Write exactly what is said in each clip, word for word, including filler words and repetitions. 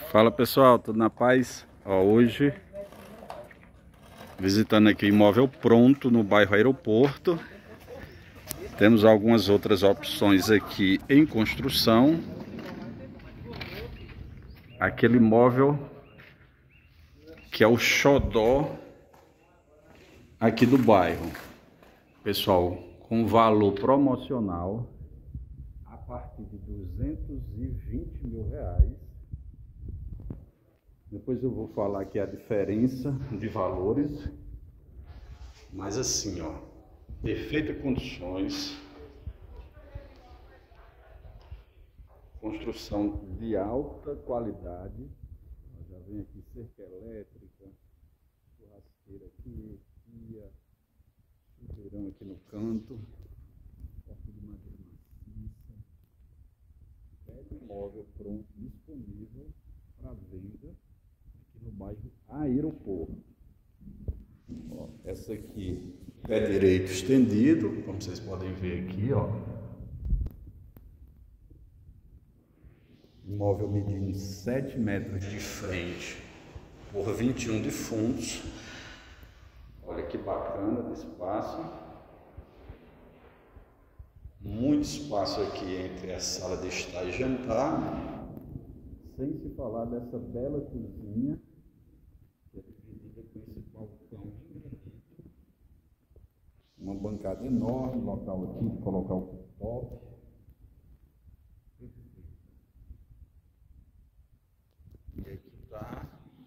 Fala pessoal, tudo na paz? Ó, hoje visitando aqui o imóvel pronto no bairro Aeroporto. Temos algumas outras opções aqui em construção. Aquele imóvel que é o xodó aqui do bairro. Pessoal, com valor promocional a partir de duzentos e vinte mil reais. Depois eu vou falar aqui a diferença de valores. Mas assim, ó, perfeitas condições. Construção de alta qualidade. Já vem aqui cerca elétrica, churrasqueira aqui, pia, chuveirão aqui no canto, porta de madeira maciça. Velho imóvel pronto, disponível para venda aqui no bairro Aeroporto. Ó, essa aqui, pé direito estendido, como vocês podem ver aqui, ó. Imóvel medindo sete metros de frente por vinte e um de fundos. Olha que bacana de espaço. Muito espaço aqui entre a sala de estar e jantar. Sem se falar dessa bela cozinha, que é dividida com esse balcão de granito. Uma bancada enorme, local aqui de colocar o cooktop. E aqui está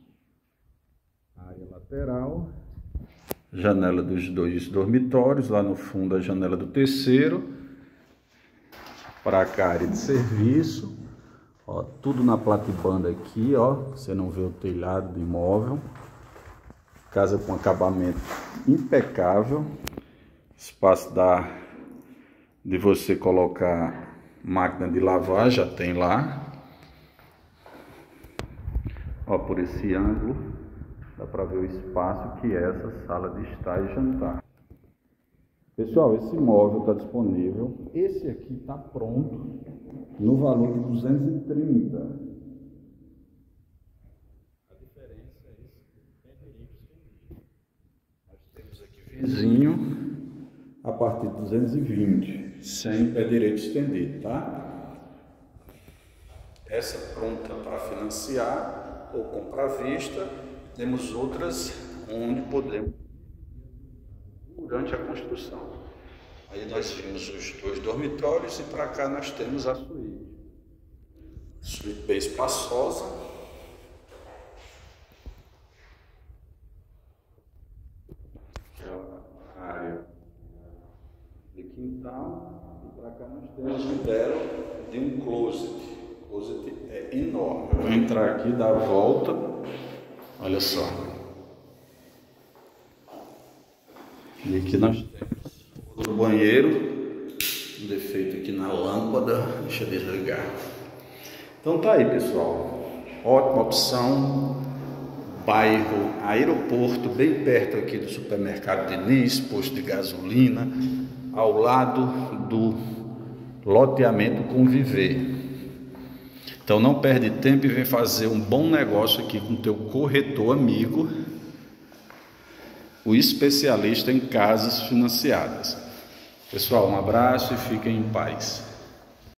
a área lateral, janela dos dois dormitórios, lá no fundo a janela do terceiro, para cá a área de serviço, ó, tudo na platibanda aqui, ó, você não vê o telhado do imóvel, casa com acabamento impecável, espaço dá de você colocar máquina de lavar, já tem lá. Ó, por esse ângulo dá para ver o espaço que é essa sala de estar e jantar. Pessoal, esse imóvel está disponível. Esse aqui está pronto no valor de duzentos e trinta. A diferença é esse pé direito estendido. Nós temos aqui vizinho a partir de duzentos e vinte, sem pé direito estendido, tá? Essa pronta para financiar ou comprar à vista. Temos outras onde podemos durante a construção. Aí nós vimos os dois dormitórios e para cá nós temos a suíte. Suíte bem espaçosa. A área de quintal. E para cá nós temos um belo de um closet. O closet é enorme. Eu vou entrar aqui, dar a volta. Olha só. E aqui nós temos outro banheiro. Um defeito aqui na lâmpada. Deixa eu desligar. Então tá aí, pessoal. Ótima opção. Bairro Aeroporto, bem perto aqui do supermercado Diniz, posto de gasolina, ao lado do loteamento Conviver. Então não perde tempo e vem fazer um bom negócio aqui com o teu corretor amigo, o especialista em casas financiadas. Pessoal, um abraço e fiquem em paz.